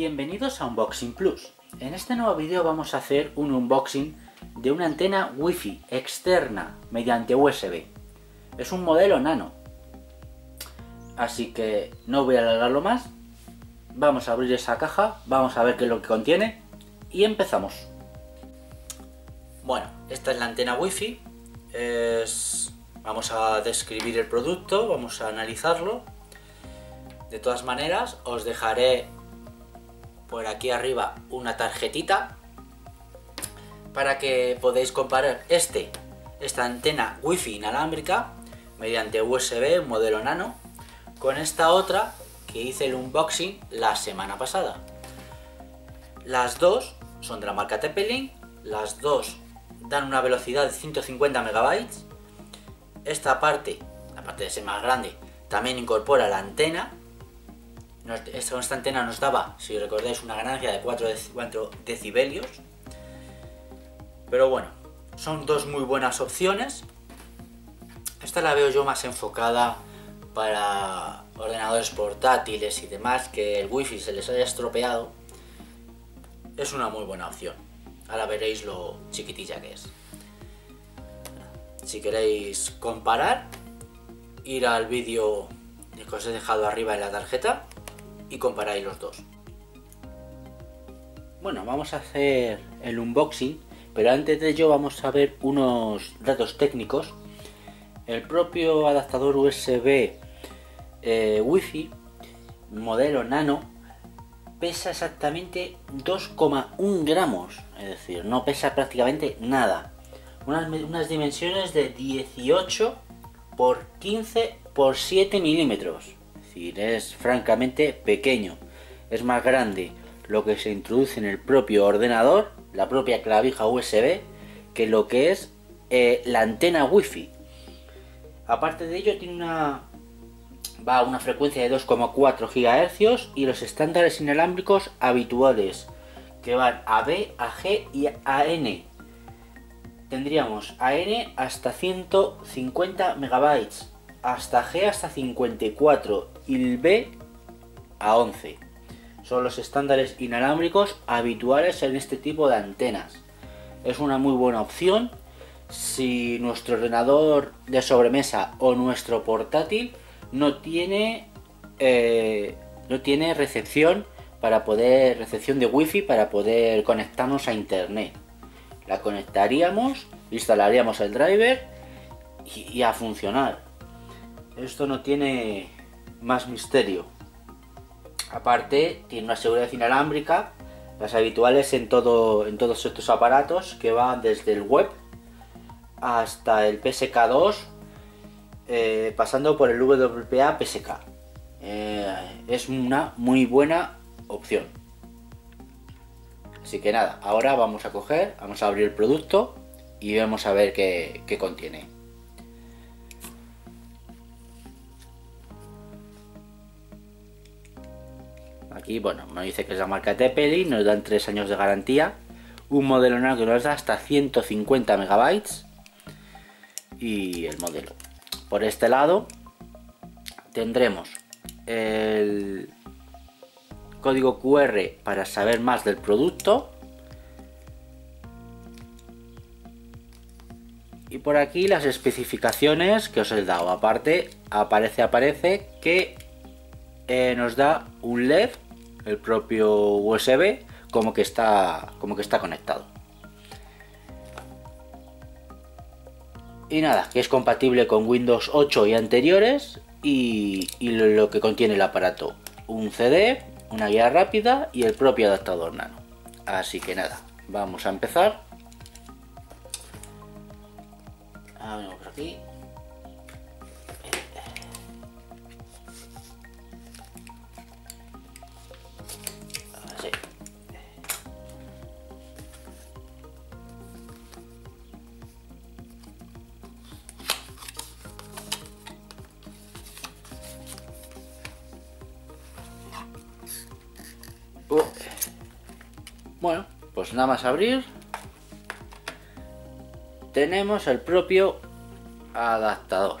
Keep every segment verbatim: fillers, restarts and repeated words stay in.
Bienvenidos a Unboxing Plus. En este nuevo vídeo vamos a hacer un unboxing de una antena Wi-Fi externa mediante U S B. Es un modelo nano. Así que no voy a alargarlo más. Vamos a abrir esa caja, vamos a ver qué es lo que contiene y empezamos. Bueno, esta es la antena Wi-Fi. Es... Vamos a describir el producto, vamos a analizarlo. De todas maneras, os dejaré por aquí arriba una tarjetita para que podáis comparar este, esta antena Wi-Fi inalámbrica mediante U S B, un modelo nano, con esta otra que hice el unboxing la semana pasada. Las dos son de la marca TP-Link, las dos dan una velocidad de ciento cincuenta megabytes. Esta parte, la parte de ser más grande, también incorpora la antena. Esta, esta antena nos daba, si recordáis, una ganancia de cuatro decibelios. Pero bueno, son dos muy buenas opciones. Esta la veo yo más enfocada para ordenadores portátiles y demás, que el wifi se les haya estropeado. Es una muy buena opción. Ahora veréis lo chiquitilla que es. Si queréis comparar, ir al vídeo que os he dejado arriba en la tarjeta y comparáis los dos. Bueno, vamos a hacer el unboxing, pero antes de ello vamos a ver unos datos técnicos. El propio adaptador U S B eh, Wi-Fi modelo nano pesa exactamente dos coma uno gramos, es decir, no pesa prácticamente nada. Unas, unas dimensiones de dieciocho por quince por siete milímetros. Es decir, es francamente pequeño. Es más grande lo que se introduce en el propio ordenador, la propia clavija U S B, que lo que es eh, la antena Wi-Fi. Aparte de ello, tiene una va a una frecuencia de dos coma cuatro gigahercios y los estándares inalámbricos habituales, que van a B, a G y a N. Tendríamos a N hasta ciento cincuenta megabytes, hasta G hasta cincuenta y cuatro y el B a once. Son los estándares inalámbricos habituales en este tipo de antenas. Es una muy buena opción si nuestro ordenador de sobremesa o nuestro portátil no tiene eh, no tiene recepción para poder recepción de wifi para poder conectarnos a internet. La conectaríamos, instalaríamos el driver y, y a funcionar. Esto no tiene más misterio. Aparte, tiene una seguridad inalámbrica, las habituales en, todo, en todos estos aparatos, que van desde el web hasta el P S K dos, eh, pasando por el W P A P S K. Eh, es una muy buena opción. Así que nada, ahora vamos a coger, vamos a abrir el producto y vamos a ver qué, qué contiene. Aquí, bueno, me dice que es la marca TP-Link, nos dan tres años de garantía, un modelo nano que nos da hasta ciento cincuenta megabytes y el modelo. Por este lado tendremos el código Q R para saber más del producto. Y por aquí las especificaciones que os he dado. Aparte, aparece, aparece que eh, nos da un L E D, el propio U S B, como que está, como que está conectado. Y nada, que es compatible con Windows ocho y anteriores. Y, y lo que contiene el aparato: un C D, una guía rápida y el propio adaptador nano. Así que nada, vamos a empezar. Vamos por aquí. Así. Uh. Bueno, pues nada más abrir, tenemos el propio adaptador.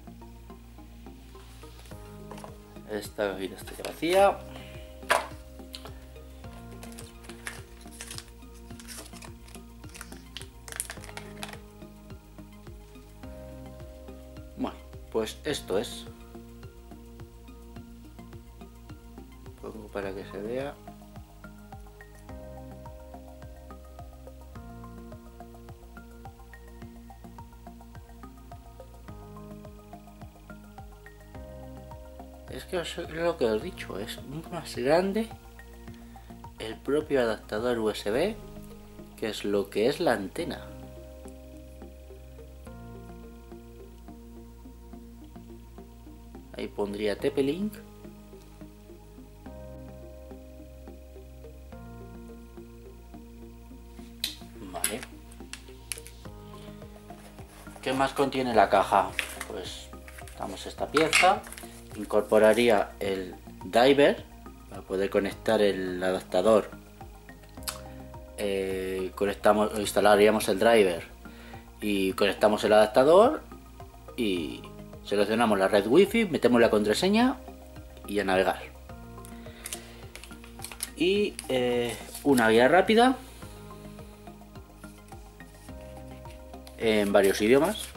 Esta cajita está vacía. Pues esto es. Pongo para que se vea. Es que es lo que os he dicho, es más grande el propio adaptador U S B que es lo que es la antena. Ahí pondría T P-Link. Vale. ¿Qué más contiene la caja? Pues damos esta pieza. Incorporaría el driver para poder conectar el adaptador. Eh, conectamos, instalaríamos el driver y conectamos el adaptador y seleccionamos la red wifi, metemos la contraseña y a navegar. Y eh, una guía rápida en varios idiomas.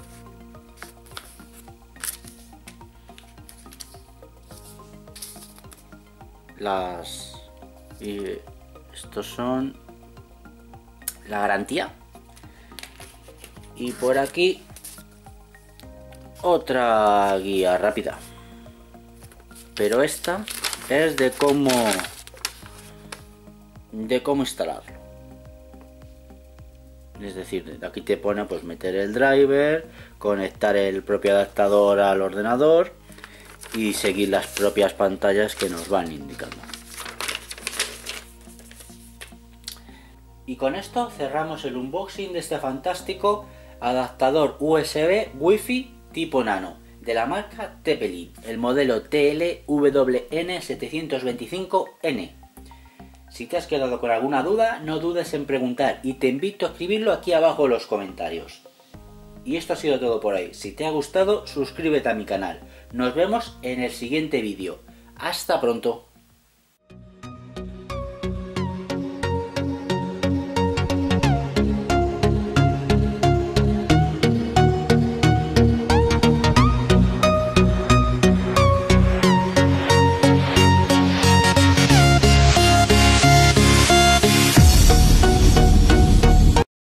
Las y estos son la garantía, y por aquí otra guía rápida, pero esta es de cómo de cómo instalarlo. Es decir, aquí te pone pues meter el driver, conectar el propio adaptador al ordenador y seguir las propias pantallas que nos van indicando. Y con esto cerramos el unboxing de este fantástico adaptador U S B Wi-Fi tipo nano de la marca T P-Link, el modelo T L W N setecientos veinticinco N. Si te has quedado con alguna duda, no dudes en preguntar y te invito a escribirlo aquí abajo en los comentarios. Y esto ha sido todo por hoy. Si te ha gustado, suscríbete a mi canal. Nos vemos en el siguiente vídeo. ¡Hasta pronto!